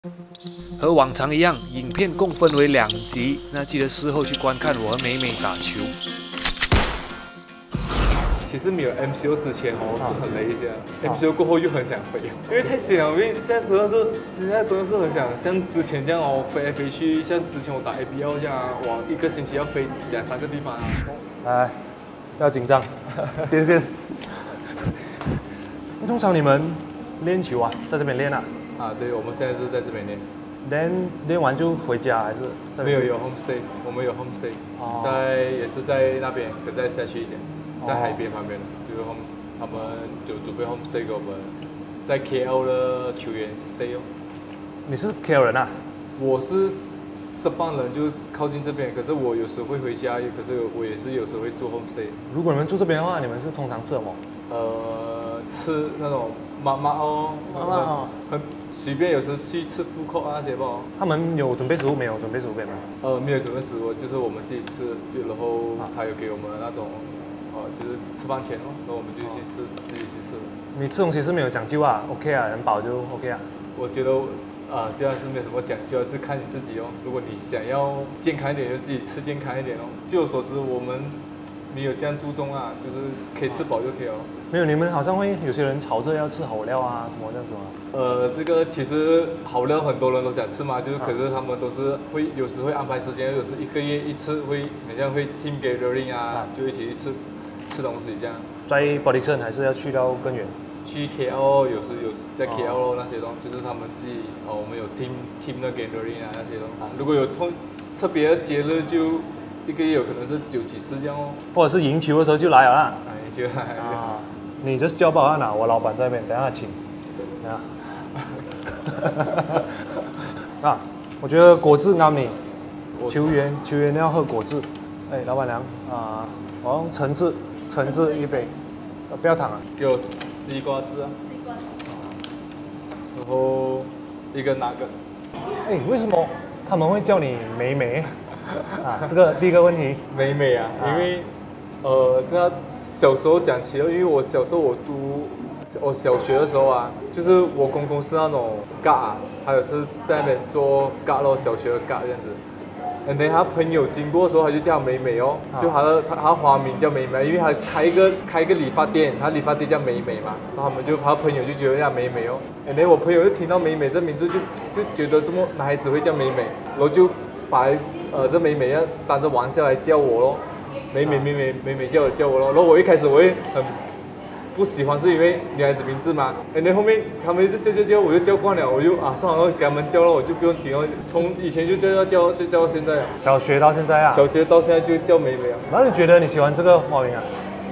和往常一样，影片共分为2集，那记得事后去观看我和美美打球。 其实没有 MCO 之前是很累一些，MCO 过后又很想飞，因为太闲了。因为现在真的是很想像之前这样飞来飞去，像之前我打 ABL 这样，哇，1个星期要飞2、3个地方啊。 来，不要紧张，连线。那通常你们练球啊，在这边练啊？ 对，我们现在是在这边练。 练完就回家还是？ 没有 homestay， 我们有 homestay，也是在那边，可再下去一点。在海边旁边，就是他们有准备 homestay 给我们，在 KL 的球员 stay 哦。 你是 KL 人啊？ 我是18人，就靠近这边。可是我有时会回家，可是我也是有时会住 homestay。 如果你们住这边的话，你们是通常吃什么？ 吃那种妈妈很随便，有时去吃food court那些吧。 他们有准备食物没有？准备食物没有？ 没有准备食物，就是我们自己吃，然后他有给我们那种。就是吃饭前然后我们就去吃，自己去吃。 你吃东西是没有讲究啊 ？OK 啊，能饱就 OK 啊。 我觉得这样是没有什么讲究，是看你自己哦。如果你想要健康一点，就自己吃健康一点哦。据我所知，我们没有这样注重啊，就是可以吃饱就可以了。 没有，你们好像会有些人吵着要吃好料啊，什么这样子吗？ 这个其实好料很多人都想吃嘛，就是可是他们都是有时会安排时间，有时1个月1次会，好像会 team gathering 就一起去吃东西这样。 在 Bodyson 还是要去到更远？ 去 KL 有时有在 KL 那些东西，就是他们自己我们有 team 的 gathering 那些东西。如果有特别的节日，就1个月有可能是有几次这样哦。或者是赢球的时候就来了啦。 赢球来。 你就是交保安啊，我老板在那边，等下请。我觉得果汁啱你，球员要喝果汁。老板娘我用橙汁1杯，不要糖啊。 给我西瓜汁啊。然后1个那个。 为什么他们会叫你美美？这个第一个问题。 美美啊，因为这样小时候讲起了，因为我小时候我小学的时候就是我公公是那种嘎还有是在那边做嘎咯，小学的嘎这样子。他朋友经过的时候，他就叫美美哦，就他花名叫美美，因为他开一个理发店，他理发店叫美美嘛，然后他朋友就觉得叫美美哦。我朋友就听到美美这名字就觉得这么男孩子会叫美美，然后就把这美美要当着玩笑来叫我咯，美美叫我咯。然后我一开始我会很不喜欢，是因为女孩子名字嘛。后面他们一直叫，我就叫惯了，我就算了，给他们叫了，我就不用紧了。从以前就叫到现在。 小学到现在啊？ 小学到现在就叫美美啊。 那你觉得你喜欢这个花名啊？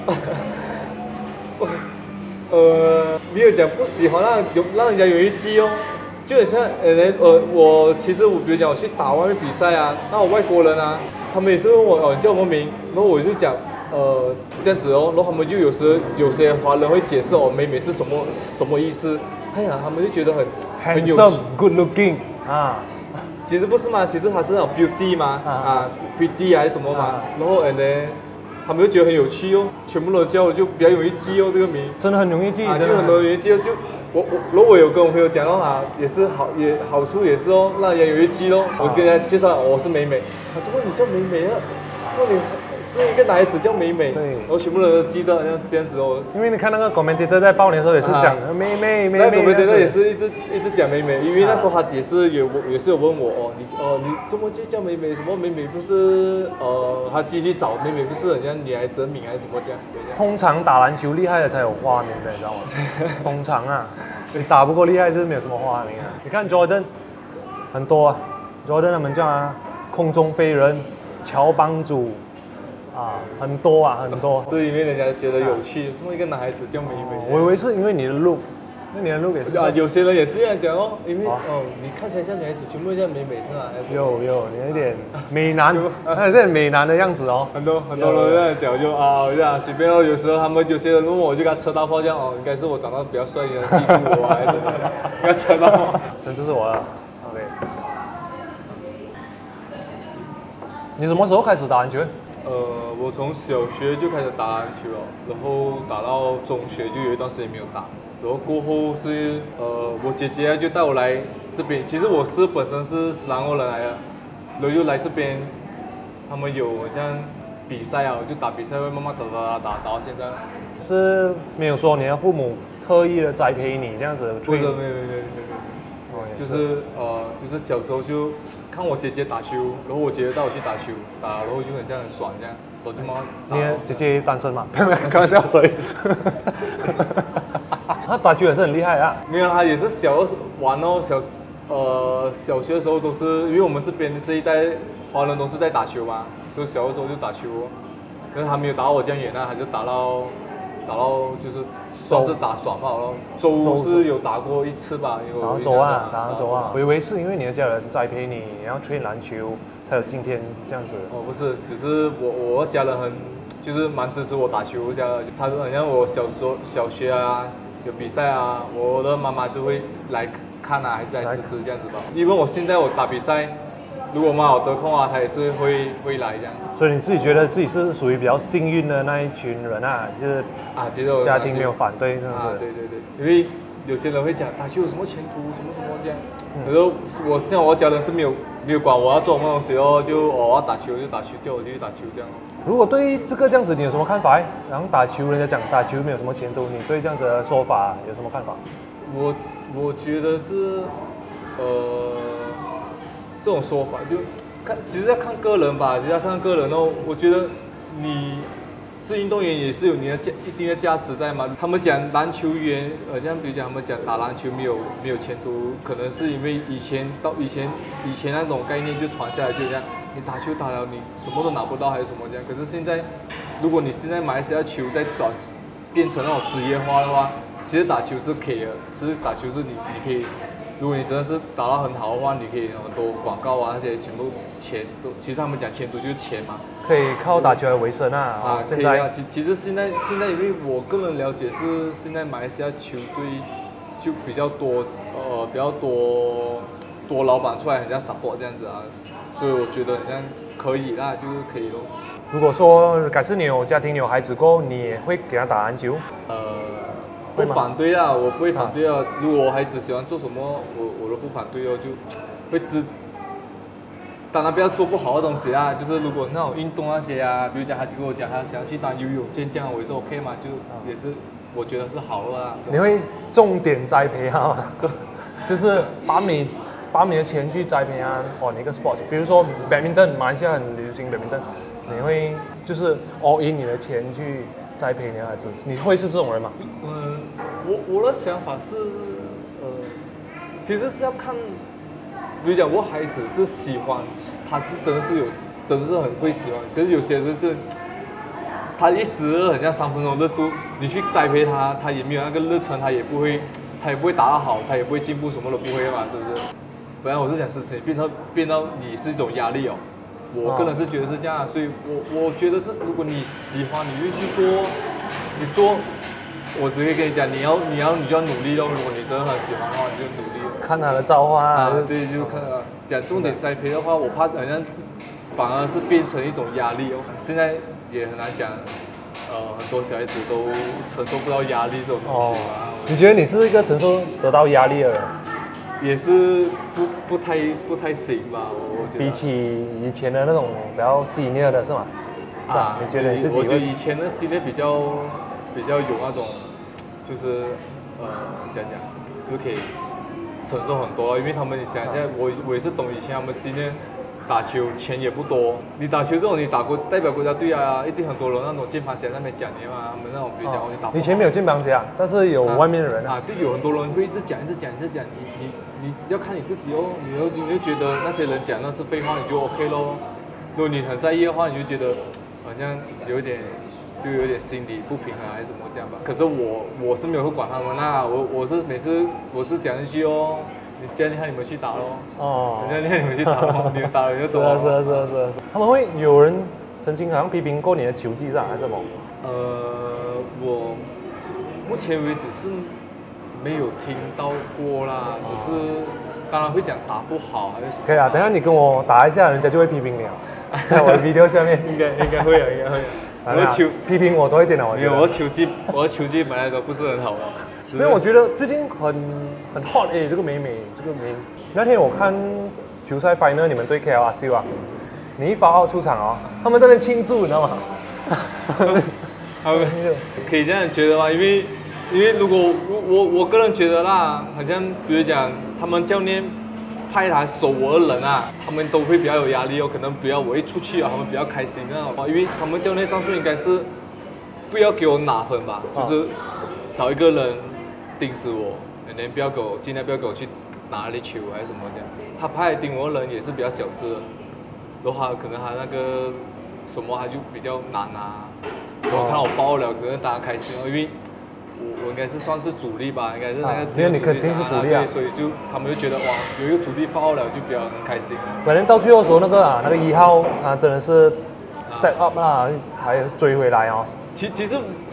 没有讲不喜欢，让人家容易记哦。就很像我其实比如讲我去打外面比赛那我外国人他们也是问我你叫什么名，然后我就讲这样子哦，然后他们就有些华人会解释美美是什么意思，他们就觉得很有 handsome good looking 其实不是嘛，其实它是那种 beauty 嘛beauty 还是什么嘛，然后他们就觉得很有趣哦，全部都叫我就比较容易记哦这个名， 真的很容易记， 就很容易记哦，就如果我有跟我朋友讲也是好处也是哦，让人容易记哦，我跟人家介绍我是美美，怎么你叫美美啊，怎么你这一个男孩子叫美美， 对， 然后全部人都记到这样子哦。 因为你看那个 commentator 在报年的时候也是讲美美， 那 commentator 也是一直讲美美，因为那时候他也是有问我你怎么就叫美美？什么美美不是他继续找美美不是人家女孩子名还是什么这样？ 通常打篮球厉害的才有花名的，你知道吗？通常你打不够厉害就是没有什么花名你看 Jordan 很多Jordan 他们叫空中飞人、乔帮主。很多很多， 这里面人家觉得有趣，这么一个男孩子叫美美。 我以为是因为你的 look， 那你的 look 也是有些人也是这样讲哦，因为你看起来像女孩子，全部像美美是吧？ 有，你有点美男，还是美男的样子哦。 很多人这样讲，就这样随便哦。有时候有些人问我，就给他车大炮这样应该是我长得比较帅，你能记住我还是给他车大炮？ 真这是我的 ，OK。你什么时候开始打篮球？ 我从小学就开始打篮球了，然后打到中学就有一段时间没有打，然后过后是我姐姐就带我来这边，其实我本身是斯兰国人来的，然后又来这边，他们有这样比赛啊，就打比赛会慢慢打到现在。 是没有说你的父母特意的栽培你这样子， 没有，就是就是小时候就看我姐姐打球，然后我姐姐带我去打球，然后就很这样很爽这样，我就慢慢打。 你的姐姐单身吗？开玩笑，所以。他打球也是很厉害啊。 没有，他也是小时候玩哦，小学的时候都是，因为我们这边这一代华人都是在打球嘛，所以小的时候就打球哦。但是他没有打到我这样远啊，他就打到就是算是打爽吧咯。周是有打过一次吧， 打到周啊，打到周啊。我以为是因为你的家人栽培你，然后train篮球，才有今天这样子。 哦，不是，只是我家人就是蛮支持我打球这样，他好像我小学啊有比赛啊，我的妈妈都会来看啊，还是来支持这样子吧。因为我现在我打比赛，如果妈有得空啊，她也是会来这样。 所以你自己觉得自己是属于比较幸运的那一群人啊，就是觉得家庭没有反对这样子。 对，因为有些人会讲打球有什么前途，什么这样。可是像我家人是没有管我要做什么东西哦，就我要打球就打球，叫我就去打球这样。 如果对这个这样子你有什么看法？然后打球人家讲打球没有什么前途，你对这样子的说法有什么看法？ 我觉得这种说法就其实要看个人吧，其实要看个人哦。我觉得你是运动员也是有你的一定的价值在嘛。他们讲篮球员，像比如讲他们讲打篮球没有前途，可能是因为以前那种概念就传下来就这样，你打球打了你什么都拿不到还是什么这样。可是现在，如果你现在马来西亚球在变成那种职业化的话，其实打球是可以的，其实打球是你可以。如果你真的是打到很好的话，你可以很多广告啊那些全部钱都，其实他们讲前途就是钱嘛， 可以靠打球来维生啊。 可以啊。其实现在因为我个人了解是现在马来西亚球队就比较多老板出来很像 support 这样子啊，所以我觉得很像可以啦，就是可以咯。 如果说改次你有家庭有孩子过后，你也会给他打篮球？ 不反对啊，我不会反对啊。如果我孩子喜欢做什么，我都不反对哦，就会当然不要做不好的东西啊。就是如果那种运动那些啊，比如讲他就跟我讲他想要去打游泳、健将，我也是 OK 嘛，也是我觉得是好的啊。 你会重点栽培他吗？就是把你的钱去栽培他一个 sport， 比如说 badminton， 马来西亚很流行 badminton， 你会就是 all in 你的钱去栽培你的孩子，你会是这种人吗？ 我的想法是，其实是要看，比如讲我孩子是喜欢，他是真的是很会喜欢，可是有些人是，他一时很像3分钟热度，你去栽培他，他也没有那个热忱，他也不会打得好，他也不会进步，什么都不会嘛，是不是？本来我是想支持你，变到你是一种压力哦。我个人是觉得是这样，所以我觉得是，如果你喜欢，你就去做，你做，我只会跟你讲，你就要努力咯。如果你真的很喜欢的话，你就努力。 看他的造化啊， 对，就看他。讲重点栽培的话，我怕好像反而是变成一种压力哦。现在也很难讲，很多小孩子都承受不到压力这种东西嘛。 你觉得你是一个承受得到压力的人？ 也是不太行吧，我觉得。 比起以前的那种比较senior的是吗？你觉得你自己？ 我觉得以前的senior比较有那种，就是讲就可以承受很多，因为他们想一下，我也是懂以前他们senior打球钱也不多，你打球这种你代表国家队啊，一定很多人那种键盘侠在那边讲你嘛，他们那种比如讲你打不好。 以前没有键盘侠，但是有外面的人对，有很多人会一直讲，你要看你自己哦，你会觉得那些人讲那是废话，你就 OK 咯。如果你很在意的话，你就觉得好像有点心理不平衡还是怎么这样吧。可是我是没有会管他们啦，我是每次讲一句哦，你这样厉害你们去打咯，这样厉害你们去打咯，你们打了你就走。 是。他们会有人曾经好像批评过你的球技上还是什么？ 我目前为止是没有听到过啦，只是当然会讲打不好还是什么。 可以啊，等下你跟我打一下，人家就会批评你啊，在我的 video 下面。 应该会啊，应该会啊。 我的球批评我多一点啊，我没有， 觉得。 我的球技本来都不是很好的。 因为我觉得最近很 hot 这个美，那天我看球赛 final 你们对 KLRC 啊，你一发号出场哦，他们在那边庆祝，你知道吗？ 他们可以这样觉得吗？因为如果我个人觉得啦，好像比如讲他们教练派他守我的人啊，他们都会比较有压力哦，可能不要我一出去啊，他们比较开心那种，因为他们教练战术应该是不要给我拿分吧，就是找一个人盯死我，尽量不要给我去拿那球还是什么这样。他派盯我的人也是比较小只的，然后可能他那个什么他就比较难啊。然后看到我爆了，可能大家开心哦，因为我应该是算是主力吧，应该是那个。 因为你肯定是主力啊， 所以他们就觉得哇，有一个主力爆了就比较开心。 反正到最后的时候，那个1号他真的是 step up 啦，还追回来哦。 其实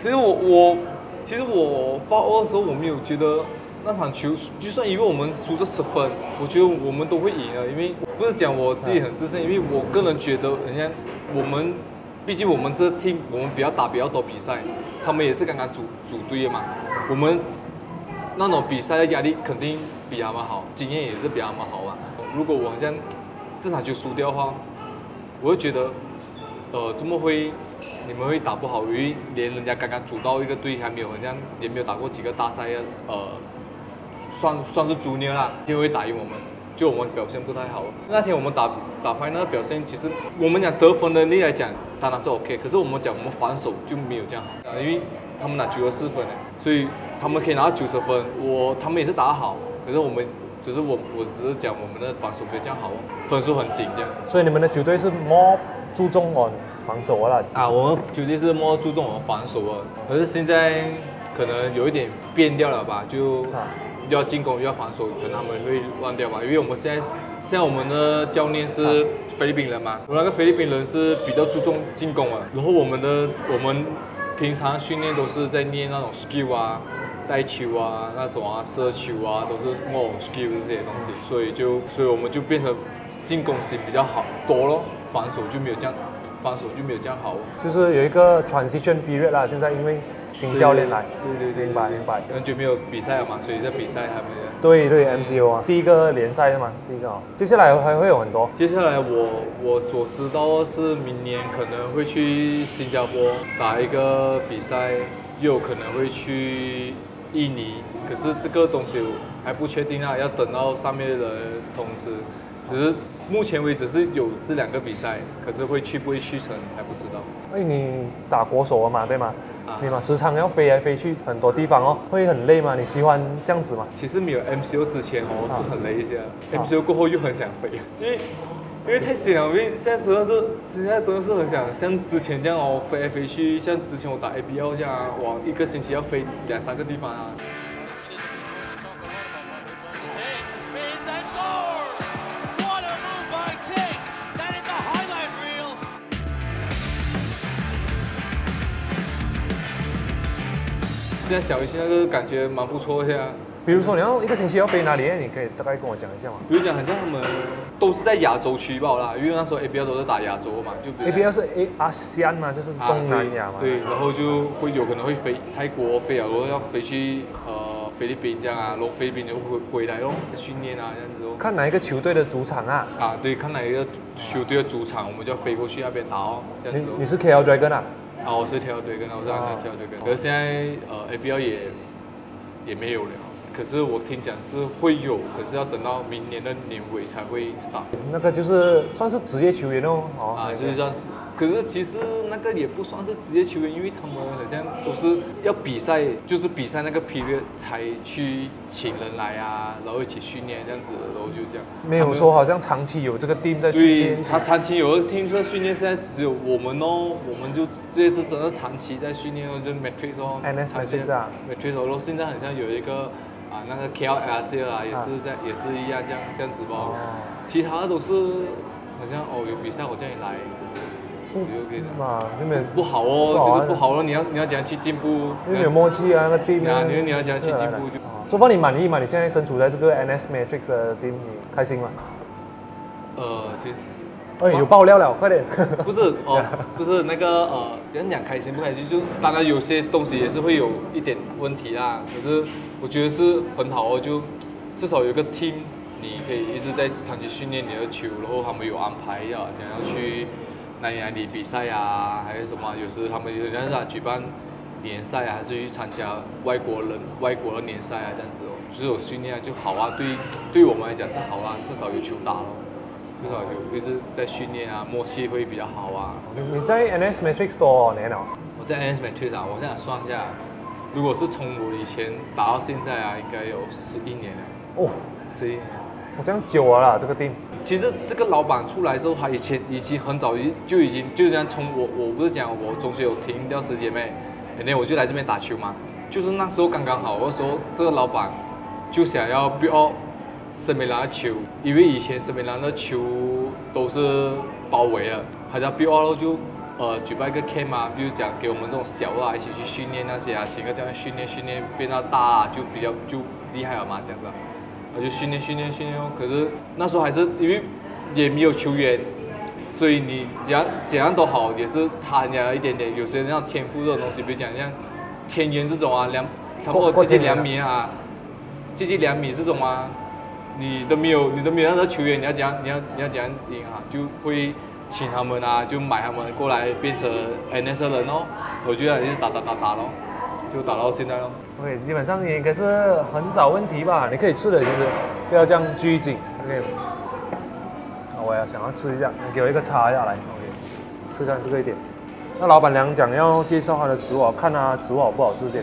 我发2的时候，我没有觉得那场球，就算因为我们输这10分，我觉得我们都会赢的。因为不是讲我自己很自信，因为我个人觉得，人家毕竟我们这 team 我们打比较多比赛，他们也是刚刚组队的嘛，我们那种比赛的压力肯定比他们好，经验也是比他们好啊。如果我好像这场球输掉的话，我会觉得，怎么会你们会打不好？因为连人家刚刚组到一个队还没有，好像也没有打过几个大赛的，算是junior啦，就会打赢我们。就我们表现不太好，那天我们打 final 的表现，其实我们讲得分能力来讲，当然是 OK， 可是我们讲我们防守就没有这样好，因为他们拿94分，所以他们可以拿到90分，他们也是打得好，可是我只是讲我们的防守没有这样好，分数很紧这样。 所以你们的球队是 more 注重防守啦。 我们球队是 more 注重我们防守的，可是现在可能有一点变掉了吧，就。又要进攻又要防守，可能他们会乱掉吧。因为我们现在我们的教练是菲律宾人嘛，那个菲律宾人是比较注重进攻啊。然后我们平常训练都是在练那种 skill 啊、带球啊、那种射球啊，都是那种 skill 这些东西，所以我们就变成进攻型比较好多咯，防守就没有这样好。 就是有一个 transition period 啦，现在因为。新教练来， 对， 明白。 很久没有比赛了嘛，所以这比赛还没有。 对 MCO 啊，第一个联赛是吗？第一个接下来还会有很多。 接下来我所知道的是，明年可能会去新加坡打一个比赛，又有可能会去印尼，可是这个东西还不确定啊，要等到上面的人通知。只是目前为止是有这2个比赛，可是不会去成还不知道。 你打国手了嘛，对吗？你时常要飞来飞去很多地方哦，会很累吗？你喜欢这样子吗？ 其实没有 MCO 之前是很累一些，MCO 过后又很想飞，因为太闲了，因为现在真的是很想像之前这样飞来飞去，像之前我打 ABL 这样一个星期要飞2、3个地方啊。现在小鱼现在就是感觉蛮不错的。 比如说你要一个星期要飞哪里？你可以大概跟我讲一下吗？ 比如讲，好像他们都是在亚洲区吧啦，因为那时候 ABL 都是打亚洲嘛，就 ABL 是ASEAN 嘛，就是东南亚嘛。 对，然后就会有可能会飞泰国飞啊，然后要飞去菲律宾这样啊，然后菲律宾就回来咯，训练啊这样子哦。 看哪一个球队的主场啊？ 对，看哪一个球队的主场，我们就要飞过去那边打哦，这样子。 你是 KL Dragon 啊？ 我是跳队跟，我是跳队跟，可是现在ABL 也没有了。可是我听讲是会有，可是要等到明年的年尾才会 start。那个就是算是职业球员哦。 就是这样子。可是其实那个也不算是职业球员，因为他们好像都是要比赛，就是比赛那个 period 才去请人来啊，然后一起训练这样子，然后就这样。没有说好像长期有这个 team 在训练。 对，他长期有个 team 在训练，现在只有我们哦，我们就这次真的长期在训练哦，就 Matrix 哦 ，NS Matrix 啊 ，Matrix 哦，然后现在好像有一个。那个 KLRC 啊，也是一样这样子吧。其他的都是好像有比赛我叫你来， 那边不好哦，就是不好了。你要怎样去进步？ 因为没有默契啊，那 team 你要怎样去进步就。 说吧，你满意吗？你现在身处在这个 NS Matrix 的 team， 你开心吗？ 其实哎，有爆料了，快点。 不是哦，不是那个怎样讲开心不开心？就当然有些东西也是会有一点问题啦，可是我觉得是很好哦，就至少有个 team， 你可以一直在长期训练你的球，然后他们有安排要怎样去哪里比赛啊，还是什么？有时他们有人举办联赛啊，还是去参加外国的联赛啊，这样子哦，就是有训练就好啊，对我们来讲是好啊，至少有球打咯。至少就一直在训练啊，默契会比较好啊。 你在 NS Matrix 多少年了？ 我在 NS Matrix 啊，我现在算一下，如果是从我以前打到现在啊，应该有11年了。 哦 11年。 我这样久了啦，这个店。 其实这个老板出来之后，他以前已经很早就这样从我不是讲我中学有停掉10姐妹，我就来这边打球嘛，就是那时候刚刚好，那时候这个老板就想要 build圣米兰的球，因为以前圣米兰的球都是包围了，他叫 build 就举办一个 camp 啊，比如讲给我们这种小的一起去训练那些啊，请个这样训练变到大啊，就比较就厉害了嘛，这样子。就训练哦，可是那时候还是因为也没有球员，所以你怎样都好，也是差人家一点点。有些人像天赋这种东西，比如讲像天元这种啊，差不多接近2米啊，接近2米这种啊，你都没有那个球员，你要怎样赢啊？就会请他们啊，就买他们过来变成 NS 人哦。我觉得也是打咯，就打到现在咯。 OK， 基本上应该是很少问题吧，你可以吃的，其实不要这样拘谨。OK， 我也想要吃一下，你给我一个叉下来。OK， 吃看这个一点。那老板娘讲要介绍她的食物，看她食物好不好吃先。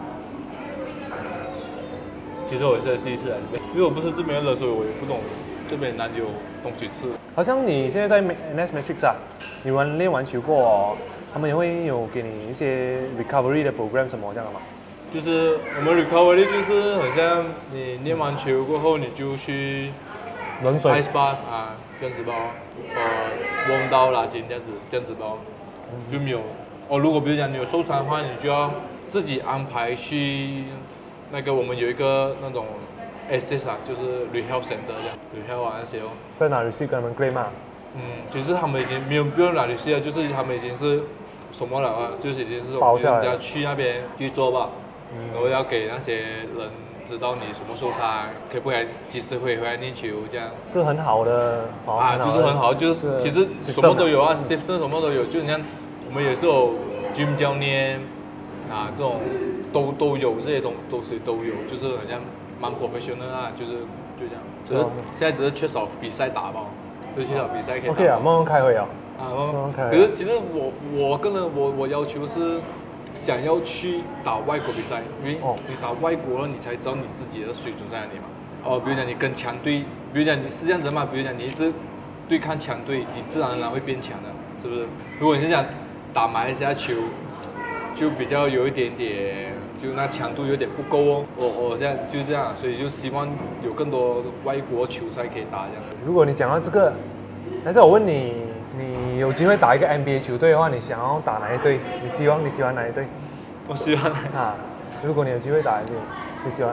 其实我也是第一次来这边，因为我不是这边的，所以我也不懂这边哪里有东西吃。 好像你现在在 NS Matrix 啊，你练完球过哦，他们也会有给你一些 recovery 的 program 什么这样的吗？ 就是我们 recovery 就是好像你练完球过后，你就去冷水 ice bath 啊，这样子包，温刀拉筋这样子包，就没有。如果比如讲你有受伤的话，你就要自己安排去那个我们有一个那种 access 啊，就是 rehab center 这样 rehab 啊那些哦。 在哪里去跟他们 claim 啊？ 其实他们已经没有不用哪里去了，就是他们已经是什么了啊，就是已经是包下来了， 人家去那边去做吧。然后要给那些人知道你什么受伤，可不可以及时回来练球，这样是很好的就是很好，就是其实什么都有啊 ，system 什么都有，就你看我们也是有 gym 教练啊，这种都有这些东西都有，就是好像蛮 professional 啊，就这样，现在只是缺少比赛打吧，就缺少比赛可以打。 OK 啊，慢慢开会啊。 慢慢开。可是其实我个人我要求是。想要去打外国比赛，因为你打外国了，你才知道你自己的水准在哪里嘛。比如讲你跟强队，比如讲你是这样子嘛，比如讲你一直对抗强队，你自然而然会变强的，是不是？如果你是想打马来西亚球，就比较有一点点，就那强度有点不够哦。我这样就这样，所以就希望有更多外国球赛可以打这样。 如果你讲到这个，但是我问你。你有机会打一个 NBA 球队的话，你想要打哪一队？你喜欢哪一队？ 我喜欢啊！如果你有机会打 NBA，你喜欢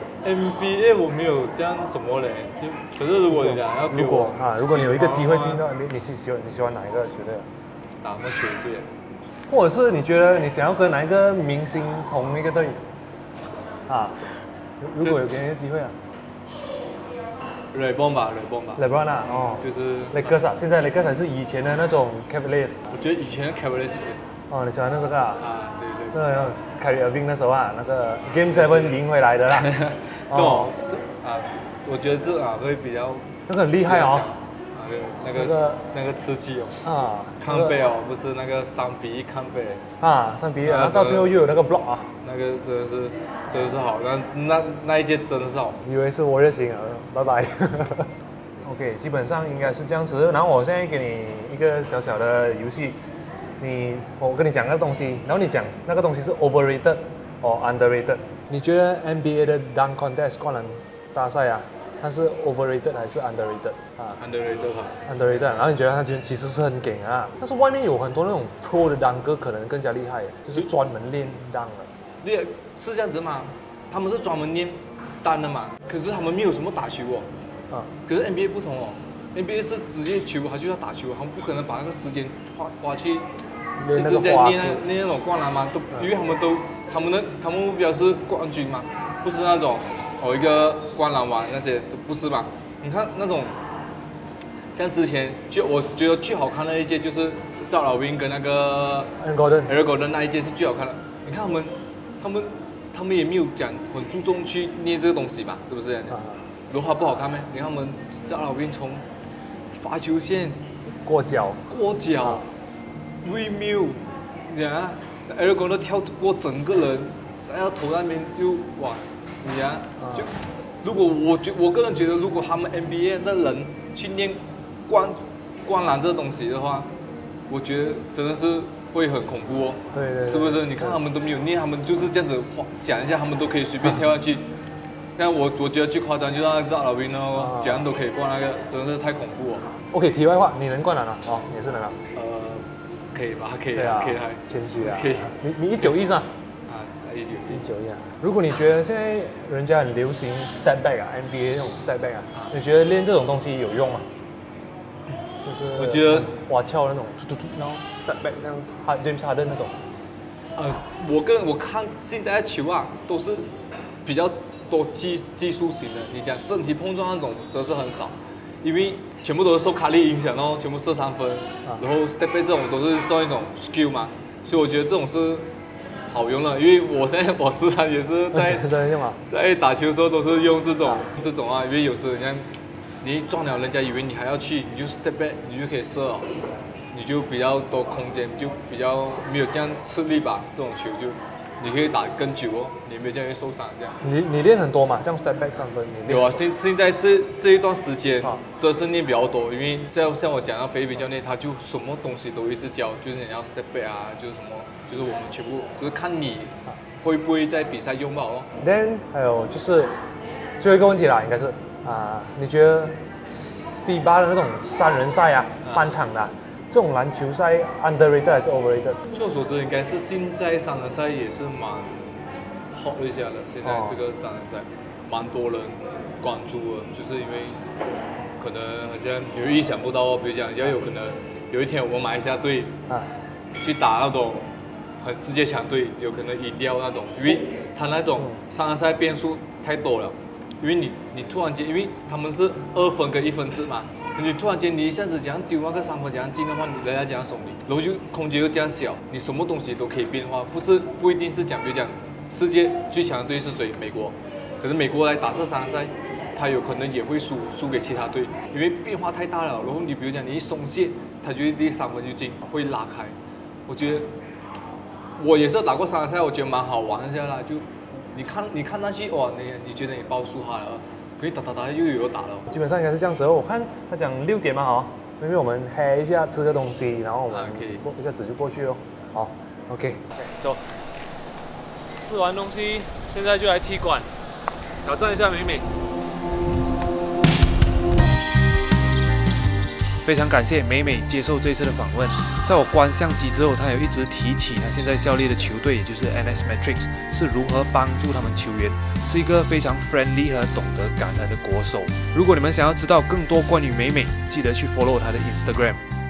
NBA 我没有这样什么嘞，可是如果你讲要给我如果你有一个机会进到 NBA，你喜欢哪一个球队？ 打那球队， 或者是你觉得你想要跟哪一个明星同一个队？如果有给你的机会啊。 LeBron 吧 ，LeBron 啊， 就是 Lakers 啊，现在 Lakers 还是以前的那种 Cavaliers。 我觉得以前的 Cavaliers。 你喜欢那个啊？ 对。 那凯尔宾那时候啊，那个 Game 7赢回来的啦。 我觉得这会比较。 那个很厉害哦。 那个吃鸡哦。康贝哦，不是那个3-1康贝。 3-1，然后到最后又有那个 block 啊。 那个真的是好，那一届真的是好。 以为是我就行了，拜拜。OK， 基本上应该是这样子。然后我现在给你一个小小的游戏，我跟你讲个东西，然后你讲那个东西是 overrated or underrated。你觉得 NBA 的 dunk contest 灌篮大赛啊，它是 overrated 还是 underrated underrated。 然后你觉得它其实是很梗啊，但是外面有很多那种 pro 的 dunker 可能更加厉害，就是专门练 dunk 的。 对，是这样子嘛？他们是专门练单的嘛？可是他们没有什么打球哦。可是 NBA 不同哦 NBA 是职业球，他就要打球，他们不可能把那个时间花去练那一直在个花式， 练那种灌篮嘛，因为他们目标是冠军嘛，不是那种一个灌篮王那些都不是嘛。你看那种像之前我觉得最好看的一届就是赵老兵跟那个 Eric Gordon 那一届是最好看的。你看他们也没有讲很注重去捏这个东西吧，是不是这样讲？如果不好看咩？你看我们赵老兵从罚球线过脚， 微妙，你看啊 ，Eric Gordon 跳过整个人，要投那边就哇，你啊，就如果我个人觉得，如果他们 NBA 的人去练灌篮这东西的话，我觉得真的是会很恐怖哦。 对， 是不是？你看他们都没有练，他们就是这样子想一下，他们都可以随便跳下去。但我觉得最夸张就是那个赵老兵哦，怎样都可以灌那个，真的是太恐怖了。 OK， 题外话，你能灌篮啊？哦，也是能啊。 可以吧？可以啊， 可以， 谦虚啊。 可以。 你191是吧？ 啊，191啊。 如果你觉得现在人家很流行 step back 啊 ，NBA 那种 step back 啊，你觉得练这种东西有用吗？就是我觉得花俏那种，然后 step back 那种，James Harden 那种。 我看现在的球啊，都是比较多技术型的。你讲身体碰撞那种，则是很少，因为全部都是受卡力影响哦，全部射3分，然后 step back 这种都是算一种 skill 嘛，所以我觉得这种是好用的。因为我现在我时常也是在打球的时候都是用这种啊，因为有时你一撞了人家以为你还要去，你就 step back， 你就可以射了。你就比较多空间，就比较没有这样吃力吧。这种球就你可以打更久哦，你没有这样会受伤这样。 你练很多嘛？这样 step back 3分，你练有啊。现在这一段时间，真是练比较多，因为像我讲到菲律宾教练，他就什么东西都一直教，就是你要 step back 啊，就是什么，就是我们全部只是看你会不会在比赛用到哦。 Then 还有就是最后一个问题啦，应该是你觉得 FIBA 的那种3人赛啊，半场的。这种篮球赛 underrated 还是 overrated？ 据我所知，应该是现在3人赛也是蛮 hot 一下的。现在这个3人赛，蛮多人关注的，就是因为可能好像有意想不到哦，比如讲，要有可能有一天我们马来西亚队去打那种很世界强队，有可能赢掉那种，因为他那种3人赛变数太多了。因为你突然间，因为他们是2分跟1分制嘛。你突然间你一下子这样丢那个3分这样进的话，人家这样守你，然后就空间又这样小，你什么东西都可以变化，不一定是讲，比如讲世界最强的队是谁？美国，可是美国来打这3人赛，他有可能也会输给其他队，因为变化太大了。然后你比如讲你一松懈，他就第3分就进，会拉开。我觉得我也是打过3人赛，我觉得蛮好玩一下啦。就你看那些哇，你觉得你包输他了。可以打又有打了， 基本上应该是这样子。我看他讲6点嘛，好，因为我们嗨一下吃个东西，然后我们一下子就过去哦。好 ，OK， 走。吃完东西，现在就来踢馆，挑战一下美美。 非常感谢美美接受这次的访问。在我关相机之后，她有一直提起她现在效力的球队，也就是 NS Matrix 是如何帮助他们球员，是一个非常 friendly 和懂得感恩的国手。如果你们想要知道更多关于美美，记得去 follow 她的 Instagram。